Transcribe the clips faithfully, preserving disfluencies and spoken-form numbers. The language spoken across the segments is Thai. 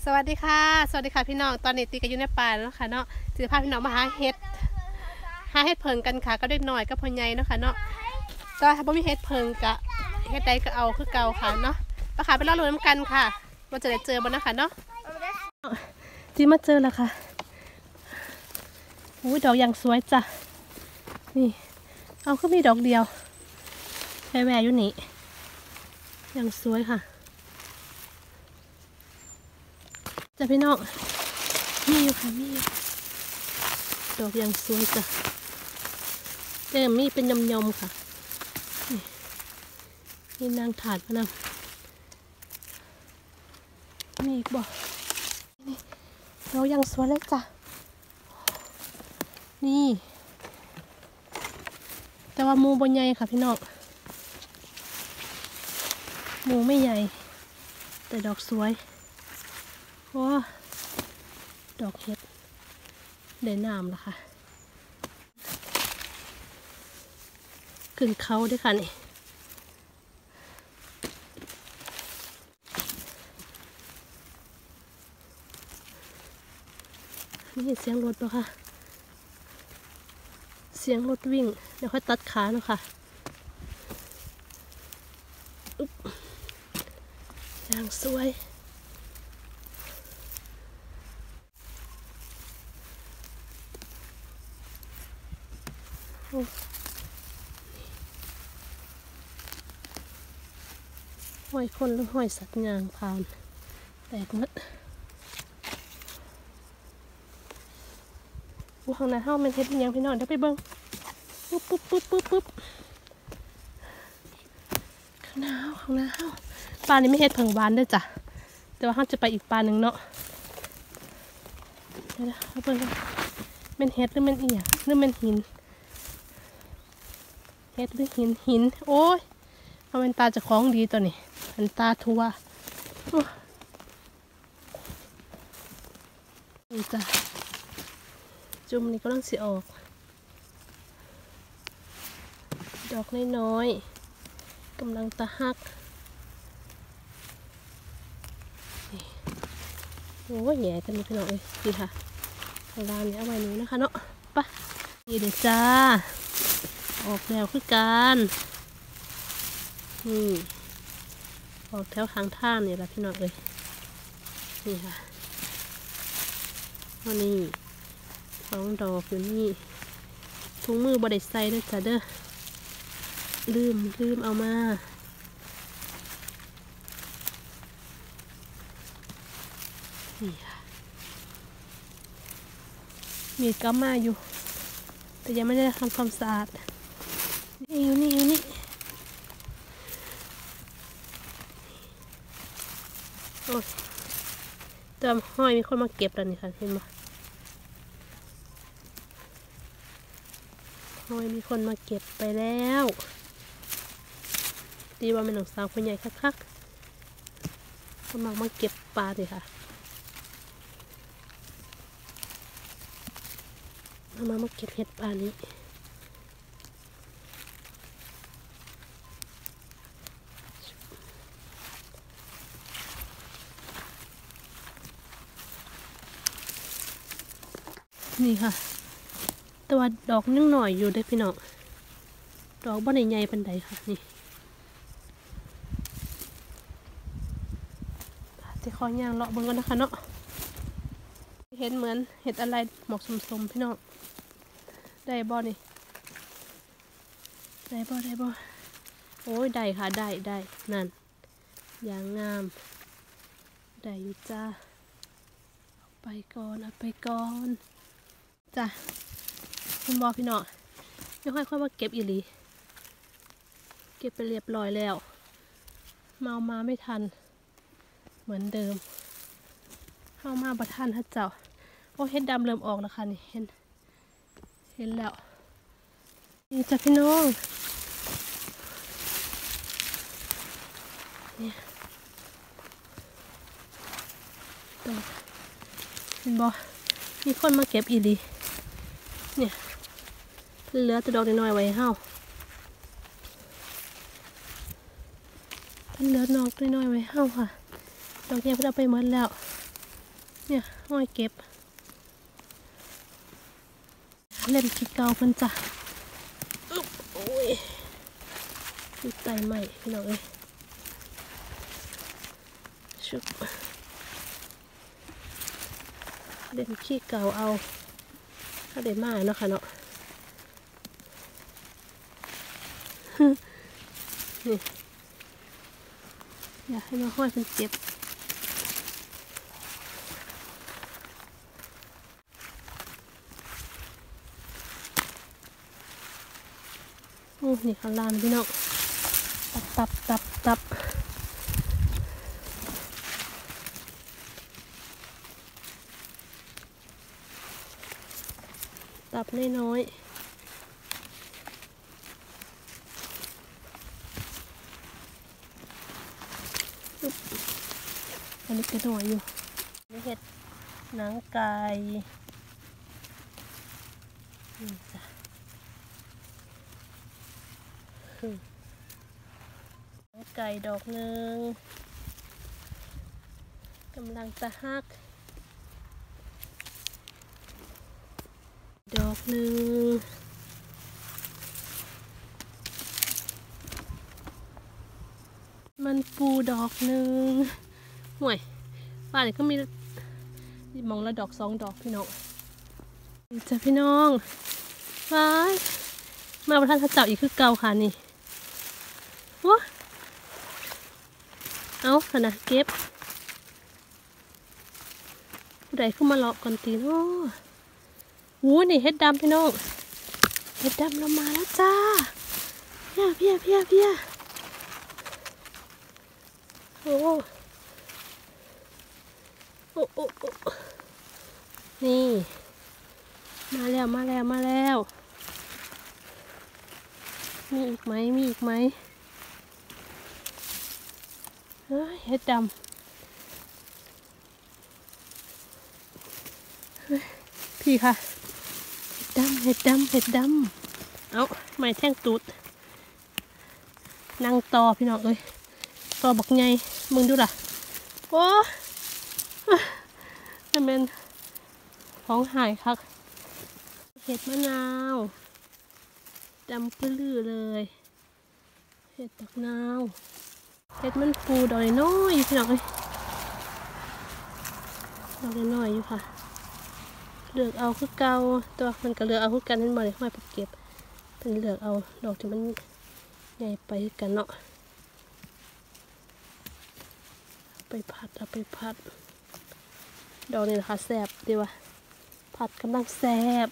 สวัสดีค่ะสวัสดีค่ะพี่น้องตอนนี้ตีกันอยู่ในป่าแล้วค่ะเนาะจะพาพี่น้องมาหาเห็ดหาเห็ดเพิงกันค่ะก็ได้หน่อยก็พอใหญ่เนาะค่ะเนาะแต่ถ้าไม่มีเห็ดเพิงกะเห็ดใดก็เอาคือเก่าค่ะเนาะมาขาไปล่อลุ้นกันค่ะว่าจะได้เจอบ้างนะคะเนาะจีมาเจอแล้วค่ะอุ้ยดอกอย่างสวยจ้ะนี่เอาก็มีดอกเดียวแหวๆอยู่นี่อย่างสวยค่ะจ้ะพี่น้องมีอยู่ค่ะมีดอกอย่างสวยจ้ะเต็มมีเป็นยำๆค่ะนี่นี่นางถาดมานำมีอีกบ่นี่ดอกอย่างสวยเลยจ้ะนี่แต่ว่ามูบนใหญ่ค่ะพี่น้องมูไม่ใหญ่แต่ดอกสวยโอ้ดอกเห็ดได้น้ำแล้วค่ะขึ้นเขาด้วยค่ะนี่นี่เห็นเสียงรถปะคะเสียงรถวิ่งเดี๋ยวค่อยตัดขาเนาะค่ะอุ๊บอย่างสวยห้อยคนหรือห้อยสัตว์งางผ่านแตกมัดอู้ข้างหน้าเฮ้ามันเฮ็ดยังพี่น้องเดี๋ยวไปเบิ้งปุ๊บปุ๊บปุ๊บปุ๊บปุ๊บข้างหน้าเฮ้าข้างหน้าเฮ้าปลานี้ไม่เฮ็ดเพิงหวานด้วยจ้ะแต่ว่าเฮ้าจะไปอีกปลาหนึ่งเนาะเดี๋ยวเอาเบิ้งกันเป็นเฮ็ดหรือเป็นเอียหรือเป็นหินเฮ็ดหรือหินหินโอ้ยเอาเป็นตาจะคล้องดีตัวนี้เป็นตาทัวนี่จ้ะจุ่มนี่ก็ต้องสีออกดอกน้อยๆกำลังตะฮักโอ้ยแหย่กันนี่พี่น้องเอ้ยดีค่ะทางด้านนี้เอาไว้นี้นะคะเนาะปะนี่เดี๋ยวจ้าออกแล้วคือกันนี่ออกแถวทางท่านี่แหละพี่น้องเอ้ยนี่ค่ะวันนี้สองดอกอยู่นี่ถุงมือบริใส่ด้วยจ้ะเด้อลืมลืมเอามานี่ค่ะมีดก็มาอยู่แต่ยังไม่ได้ทำความสะอาดนี่อยู่นี่อยู่นี่โอ้ยเติมห้อยมีคนมาเก็บแล้วนี่ค่ะเห็นไหมห้อยมีคนมาเก็บไปแล้วดีว่าเป็นหนังสาวคนใหญ่คักๆก็มามาเก็บปลาสิค่ะมามามาเก็บเห็ดปลานี้นี่ค่ะตัวดอกนึ่งหน่อยอยู่ได้พี่น้องดอกบ่ใหญ่ๆปันใดค่ะนี่จะขอย่างเลาะบนกันนะคะเนาะเห็นเหมือนเห็ดอะไรหมอกสมๆพี่น้องได้บ่นี่ได้บ่ได้บ่โอ้ยได้ค่ะได้ได้นั่นอย่างงามได้อยู่จ้าเอาไปก่อนเอาไปก่อนจ้ะคุณบอกพี่น้องไม่ค่อยค่อยมาเก็บอีหลีเก็บไปเรียบร้อยแล้วเมามาไม่ทันเหมือนเดิมเข้ามาประทันฮะเจ้าโอ้เห็ดดำเริ่มออกแล้วค่ะนี่เห็นเห็นแล้วนี่จ้ะพี่น้องเนี่ยดอกเห็นบ่มีคนมาเก็บอีหลีเนี่ยเหลือแต่ดอกน้อยๆไว้เฮาเหลือดอกน้อยๆไว้เฮาค่ะดอกแยกเพิ่งเอาไปหมดแล้วเนี่ยห้อยเก็บเล่นขี้เกาเพิ่นจ้ะอึ๊บโอ้ยดูไตใหม่พี่น้องเอ้ยชุบเล่นขี้เกาเอาถ้าได้มาเนาะค่ะเนาะนี่อยากให้มาห้อยเป็นเจ็บโอ้นี่ข้างล่างพี่น้องตับตับตับตับตับน้อยอันนี้ก็หน่อยอยู่นี่เห็ดหนังไก่นี่จ้ะหนังไก่ดอกหนึ่งกำลังจะหักดอกหนึ่งมันปูดอกหนึ่งห่วยป่านนี้ก็มีมองละดอกสองดอกพี่น้องจ้ะพี่น้องว้ายมาประทานข้าเจ้าอีกคือเก่าค่ะนี่วะเอาขนาดเก็บผู้ใดขึ้นมาเลาะก่อนตีโอ้โหนี่เห็ดดำพี่น้องเห็ดดำเรามาแล้วจ้าเพี้ยเพี้ยเพี้ยเพี้ยโอ้โอ้โอ้โอ้นี่มาแล้วมาแล้วมาแล้วมีอีกไหมมีอีกไหมเฮ้ยเห็ดดำพี่ค่ะเห็ดดำเห็ดดำเห็ดดำเอาไม้แท่งตูดนั่งต่อพี่น้องเลยต่อบักไงมึงดูล่ะโอ้จะเป็นของหายครับเห็ดมะนาวดำปลื้อเลยเห็ดตักนาวเห็ดมันฟูดอกน้อยอยู่พี่น้องเลยดอกน้อยอยู่ค่ะเลือกเอาคือเก่าตัวมันก็เลือกเอาคือกันให้มาเลยห้อยไปเก็บเป็นเลือกเอาดอกที่มันใหญ่ไปกันเนาะไปผัดเอาไปผัดดอกนี้นะคะแซ่บดีว่ะผัดกำลังแซ่บ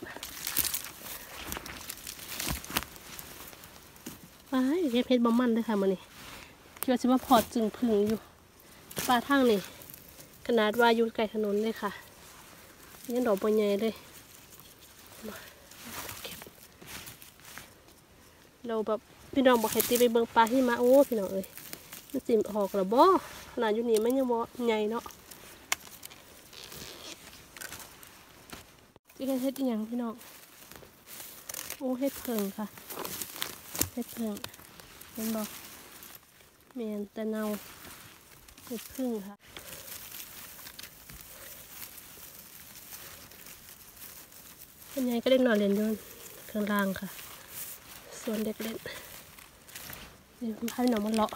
ไปเก็บเพชรบอมมันเลยค่ะมันนี่คิดว่าจะมาพอดจึงพึ่งอยู่ปลาทั้งนี่ขนาดว่าอยู่ไกลถนนเลยค่ะนี่ดอกบอลใหญ่เลยเราแบบพี่น้องบอกให้ตีไปเบิ่งปลาที่มาโอ้พี่น้องเอ้ยมันจิมออกหรอบ่ขนาดอยู่นี่มันยังบ่ใหญ่เนาะที่เฮ็ดอีหยังพี่น้องโอ้เฮ็ดเพิงค่ะเฮ็ดเพิงเห็นบ่เมียนแต่เนาเฮ็ดพึ่งค่ะเป็นไงก็เด็กนอนเรียนอยู่ข้างล่างค่ะส่วนเด็กเล่นนี่พาพี่น้องมาเลาะ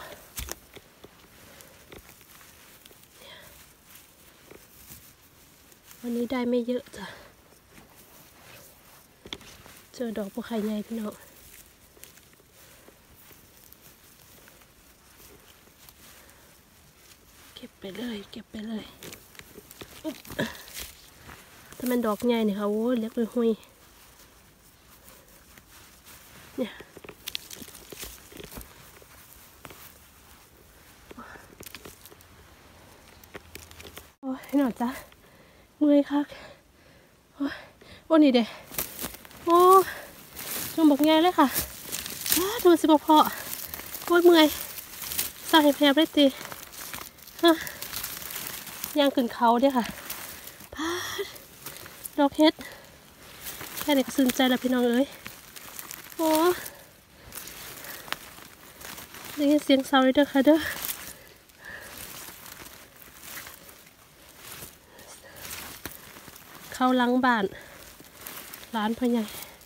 วันนี้ได้ไม่เยอะจ้ะเจอดอกบัวไข่ใหญ่พี่น้องเก็บไปเลยเก็บไปเลยถ้ามันดอกใหญ่เนี่ยค่ะโอ้เล็กเลยหุยเนี่ยโอ้ยหน่อยจ้ะเมื่อยคักโอ้ยโอ้นี่เด้โอ้จุ่มบอกไงเลยค่ะดูสิบพอโอ้ยเมื่อยสาวแผลบๆเลยตีย่างขึ้นเขาเด้ค่ะพาดดอกเฮ็ดแค่เด็กซึ้งใจแล้วพี่น้องเอ้ยโอ้ได้ยินเสียงเสาเลยเด้อค่ะเด้อเข้าหลังบ้านร้านพ่อใหญ่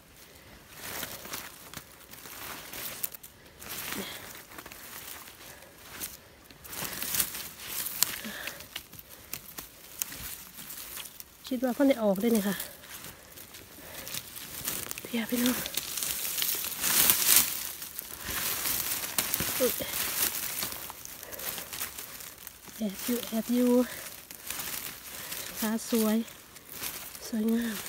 คิดว่าพ่อได้ออกได้เนี่ยค่ะเพียพี่น้องแอบอยู่แอบอยู่ขาสวยสวยงาม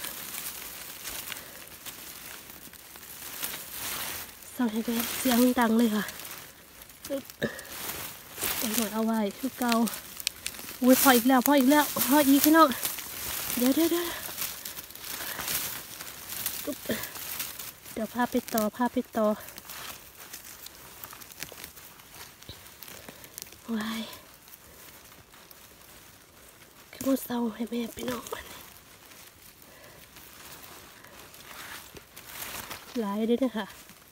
สั่งให้แกเสียงดังเลยค่ะแต่หน่อยเอาไว้คือเกาอุ้ยพออีกแล้วพออีกแล้วพออีกพี่น้องเดี๋ยวเดี๋ยวเดี๋ยวเดี๋ยวพาไปต่อพาไปต่อว้ายคือมันเศร้าให้แม่พี่น้องมันหลายด้วยนะคะ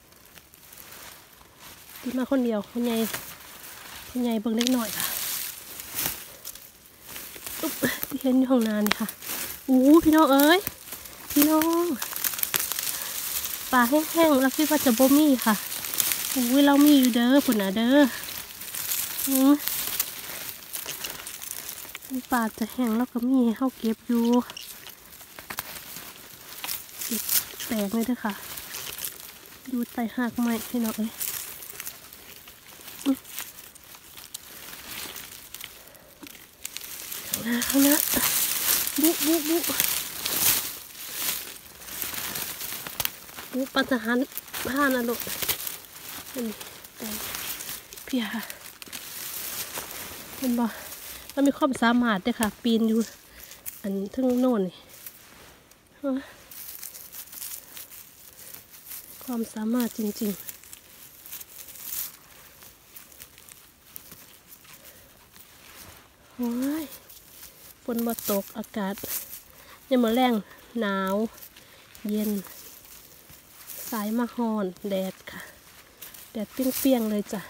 ที่มาคนเดียวคนใหญ่คนใหญ่เบิ่งเล็กหน่อยค่ะอุ๊บที่เห็นอยู่ห้องน้ำนี่ค่ะอู้พี่น้องเอ้ยพี่น้องปลาแห้งๆแล้วคิดว่าจะบ่มีค่ะอู้เรามีอยู่เด้อพุ่นน่ะเด้ออืมปลาจะแห้งแล้วก็มีให้เขาเก็บอยู่เก็บแปลกเลยเด้อค่ะดูไต่หักไม้พี่น้องเอ้ยข้างหน้าข้างหน้าบุบุบุบุปัจจันผ้านะลูกนี่แต่เพียเห็นบ่เรามีความสามารถด้วยค่ะปีนอยู่อันทึ่งโน่นนี่ความสามารถจริงๆโอ้ยฝนบ่ตกอากาศยังมาแรงหนาวเย็นสายมาฮอนแดดค่ะแดดเปรี้ยงๆเลยจ้ะ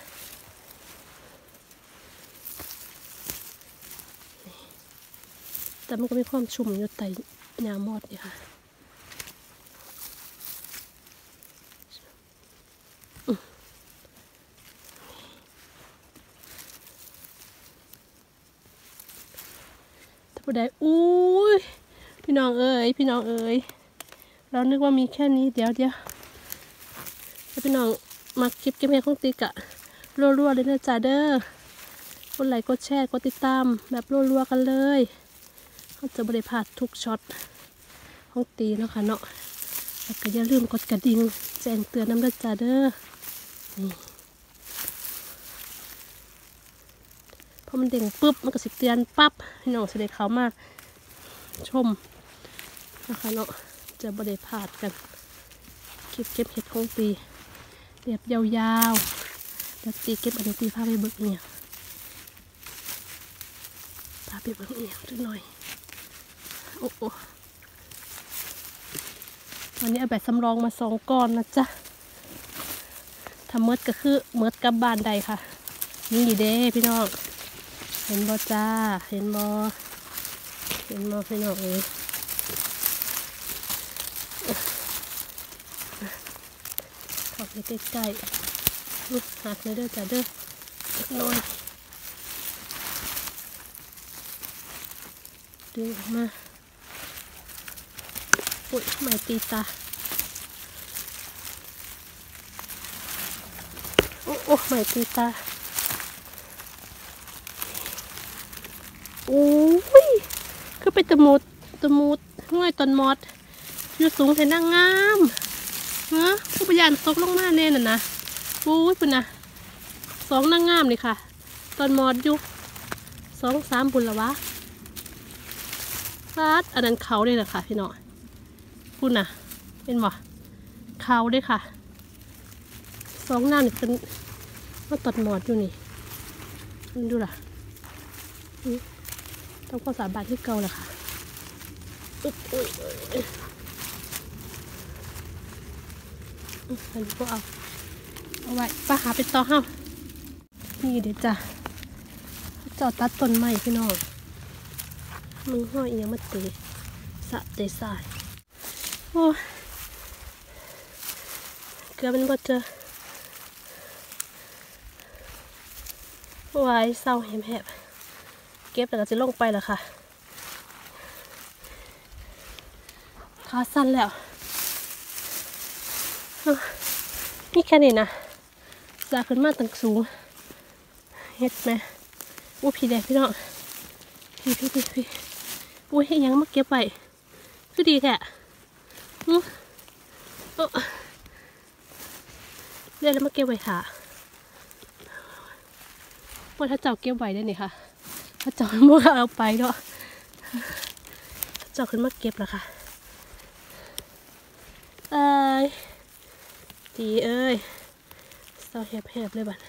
แต่มันก็มีความชุ่มอยู่ใต้หญ้ามอดนี่ค่ะถ้าผู้ใดอุ้ยพี่น้องเอ๋ยพี่น้องเอ๋ยเรานึกว่ามีแค่นี้เดี๋ยวเดี๋ยวถ้าพี่น้องมาคลิปเกมเพลย์ของติ๊กอะรัวๆเลยนะจ๊ะเด้อกดไลค์กดแชร์กดติดตามแบบรัวๆกันเลยเขาจะบริพลาดทุกช็อตของตีเนาะค่ะเนาะแล้วก็อย่าลืมกดกระดิ่งแจ้งเตือนน้ำเด้อจ้าเด้อนี่พอมันเด้งปุ๊บมันก็สิเตือนปั๊บพี่น้องจะได้เข้ามาชมนะคะเนาะจะบริพลาดกันคลิปเก็บเห็ดของตีเรียบยาวๆแล้วตีเก็บอันนี้ตีพาไปเบิกเนี่ยพาไปเบิกเนี่ยสักหน่อยโอ้โหวันนี้เอาแบบสำรองมาสองก้อนนะจ๊ะถ้าเมิดก็คือเมิดกับบานใดค่ะนี่เด้พี่น้องเห็นบอจ้าเห็นบอเห็นบอพี่น้องเอ้ยเข้าไปใกล้ๆหักเลยเด้อจ้าเด้อสักหน่อยดึงออกมาอุ๊ยไม่ตีตาโอ้โอ้ไม่ตีตาโอ้ยคือไปตะมุดตะมุดง่อยตอนมอดอยู่สูงแต่นางงามเนาะผู้พยานตกลงมาแน่น่ะนะโอ้ยปุ่นนะสองนางงามนี่ค่ะตอนมอดอยู่สองสามบุญละวะฟาดอันนั้นเขาเลยนะคะพี่น้องพูดนะเป็นบ่เขาด้วยค่ะสองหน้านี่เป็นมาตัดหมอดอยู่นี่มันดูล่ะต้องภาษาบาทที่เก่าแหละค่ะอุ๊ยอุ๊ยอันนี้ก็เอาเอาไว้ป้าหาไปต่อห้านี่เดี๋ยวจ้ะจอดตัดต้นไม้พี่น้องมึงห้อยยังมาตีสะเตะสายโอ้เกือบเป็นบ่เจอวายเศร้าแหบๆเก็บแต่ก็จะลงไปแล้วค่ะขาสั้นแล้วนี่แค่นี้นะสาขึ้นมาตั้งสูงเฮ็ดไหมอู้พี่แดงพี่น้องพี่พี่พี่พี่อู้ให้ยังมาเก็บไปคือดีแท้อือเรียกแล้วมาเก็บไว้ค่ะว่าถ้าเจ้าเก็บไว้ได้นี่ค่ะถ้าเจ้าไม่เอาไปเนาะเจ้าขึ้นมาเก็บแล้วค่ะเอ้ยดีเอ้ยเศร้าแหบๆเลยบัด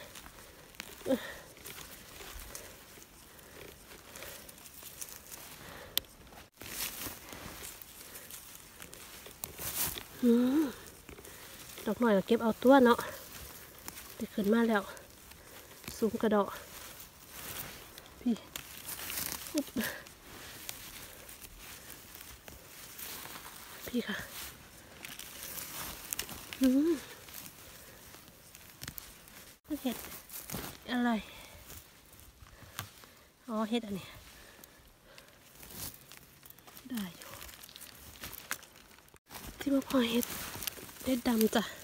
ดอกหน่อยก็เก็บเอาตัวเนาะได้ขึ้นมาแล้วสูงกระดอกพี่พี่ค่ะอืมเห็ดอะไรอ๋อเห็ดอันนี้ได้อยู่ที่มาพอเห็ดเห็ดดำจ้ะ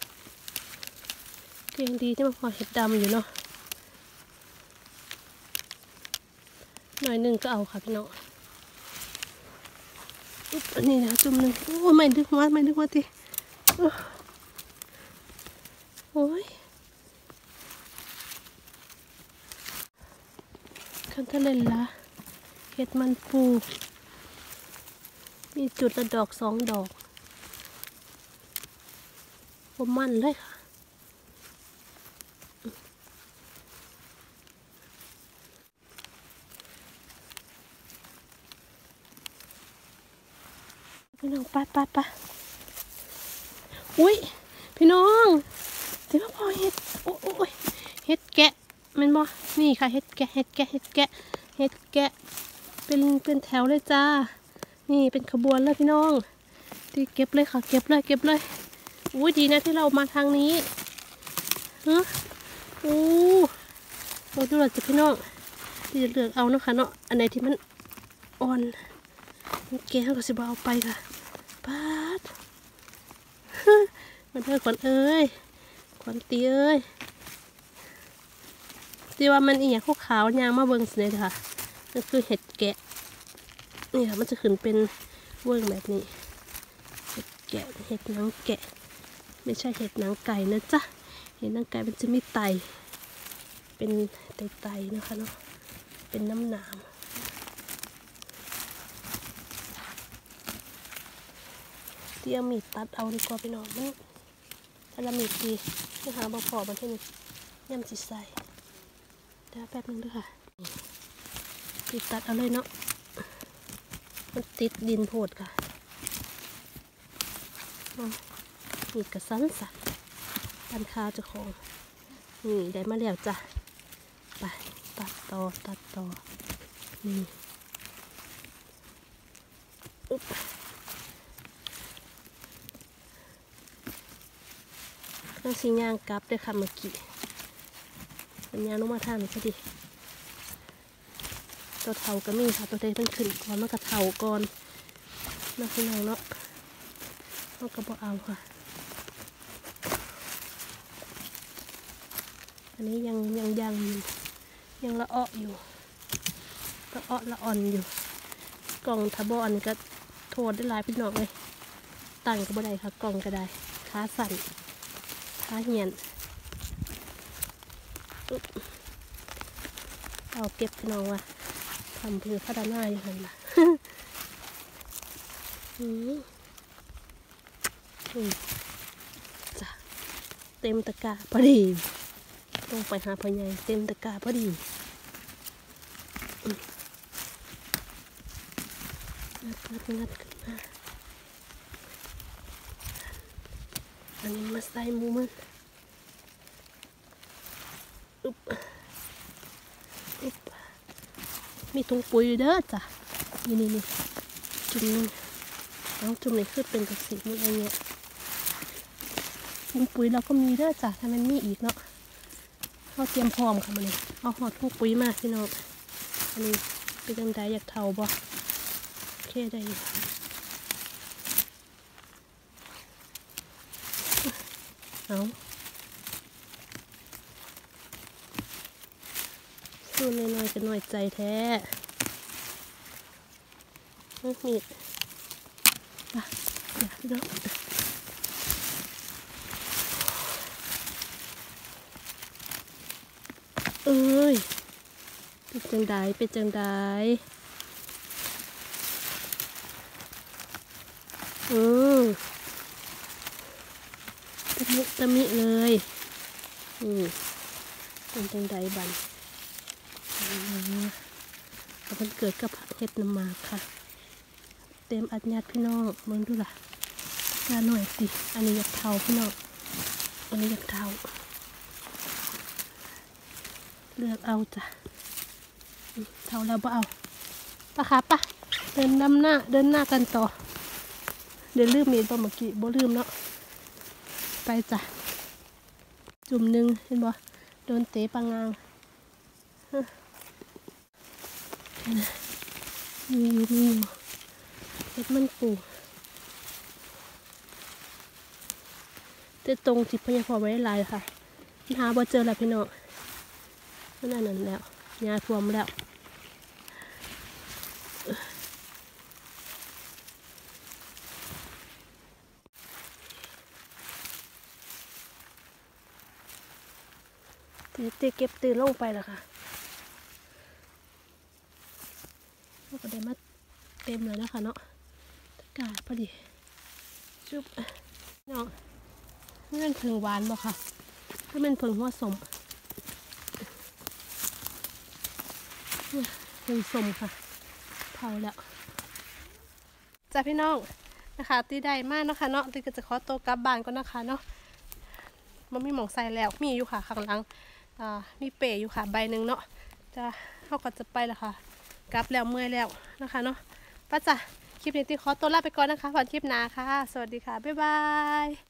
เก่งดีที่มาพอเห็ดดำอยู่เนาะหน่อยหนึ่งก็เอาค่ะพี่น้องอันนี้นะจุ่มหนึ่งโอ้ไม่ดึกมาไม่ดึกมาทีโอ้ยคันทะเลละเห็ดมันปูมีจุดละดอกสองดอกผมมันเลยค่ะพี่น้องปัดปัดปัดอุ้ยพี่น้องเดี๋ยวพอเห็ดโอ้ยเห็ดแกะมันบ่นี่ค่ะเห็ดแกะเห็ดแกะเห็ดแกะเห็ดแกะเป็นเป็นแถวเลยจ้านี่เป็นขบวนเลยพี่น้องที่เก็บเลยค่ะเก็บเลยเก็บเลยอุ้ยดีนะที่เรามาทางนี้ฮะโอ้โหดูหน่อยจ้ะพี่น้องที่จะเลือกเอาเนาะค่ะเนาะอันไหนที่มันอ่อนมันแก่เราก็สิบ่เอาไปค่ะปาดมันเอ้ยขวัญเอ้ยขวัญตีเอ้ยที่ว่ามันอีหยังขาวๆยางมาเบิ่งสิเลยค่ะนั่นคือเห็ดแกะนี่ค่ะมันจะขึ้นเป็นเบิ่งแบบนี้เห็ดแกะเห็ดหนังแกะไม่ใช่เห็ดหนังไก่นะจ๊ะเห็ดหนังไก่มันจะมีไตเป็นไตๆนะคะเนาะเป็นน้ำหนามเที่ยวมีดตัดเอาดีกว่าพี่น้องมันถ้าเรามีดดีนะคะบอพอมันที่นี่ย่ำจิใส่เดี๋ยวแป๊บนึงด้วยค่ะติดตัดเอาเลยเนาะมันติดดินโพดค่ะมีกระสันสันตันคาเจ้าของนี่ได้มาแล้วจ้ะไปตัดต่อตัดต่อนี่อุ๊บต้องสีย่างกลับด้วยค่ะเมื่อกี้เป็นย่างลงมาทานพอดีตัวเถาก็มีค่ะตัวเตยมันขึ้นก่อนมันกระเถาก่อนน่าพี่น้องเนาะมันก็บ่เอาค่ะอันนี้ยังยังยังยังละอ้ออยู่ละอ้อละอ่อนอยู่กล่องทับบอนก็โทษได้หลายพี่น้องเลยตั้งก็บ่ได้ค่ะกล่องก็ได้ขาสั่นขาเหียนเอาเก็บพี่น้องว่ะทำเพื่อพัฒนาอย่างไรล่ะอืมจ้ะเต็มตะกร้าพอดีต้องไปหาพ่อใหญ่เต็มตะกร้าพอดีงัดงัดงัดขึ้นมาอันนี้มาใส่หมูมันอุ๊บอุ๊บมีถุงปุ๋ยอยู่เด้อจ้ะนี่นี่นี่จุ่มนึงน้องจุ่มนี่คือเป็นกระสีมุดอะไรเงี้ยถุงปุ๋ยเราก็มีเด้อจ้ะถ้ามันมีอีกเนาะเราเตรียมพร้อมค่ะมันนี่เอาหอดถุงปุ๋ยมาพี่น้องอันนี้เป็นยังไงอยากเท่าบ่โอเคได้เอาสู้น้อยๆจะน้อยใจแท้มีดป่ะเดี๋ยวพี่น้องเอ้ยเป็นจังไดเป็นจังไดอืมตะมิตะมิเลยอืมเป็นจังไดบันมันเกิดกับเห็ดน้ำหมากค่ะเต็มอัดยัดพี่น้องมึงดูล่ะกาหน่อยสิอันนี้อยากเทาพี่น้องอันนี้อยากเทาเลือกเอาจ้ะเทาแล้วบ่เอาปะคะปะเดินนำหน้าเดินหน้ากันต่อเดี๋ยวลืมมีดบ่เมื่อกี้บ่ลืมเนาะไปจ้ะจุ่มหนึ่งเห็นบ่โดนเตะปังงางมีอยู่มีอยู่เห็ดมันปูแต่ตรงจิบพญาพอไว้ลายค่ะหาบ่เจอแล้วพี่น้องนั่นนั่นแล้วยาท่วมแล้วเตะเก็บตื่นลงไปแล้วค่ะก็ได้มาเต็มเลยนะคะเนาะอากาศพอดีจุ๊บเนาะนี่เป็นเพิงหวานบ่ค่ะก็เป็นเพิงหัวสมเพิงสมค่ะเผาแล้วจ้าพี่น้องนะคะตีได้มากนะคะเนาะตีก็จะขอตัวกลับบ้านก่อนนะคะเนาะมันมีหมองใส่แล้วมีอยู่ค่ะข้างหลังอ่ามีเป๋อยู่ค่ะใบหนึ่งเนาะจะเขาก็จะไปแล้วค่ะกลับแล้วเมื่อยแล้วนะคะเนาะป้าจ้ะคลิปนี้ตีขอตัวลาไปก่อนนะคะฝันคลิปหน้าค่ะสวัสดีค่ะบ๊ายบาย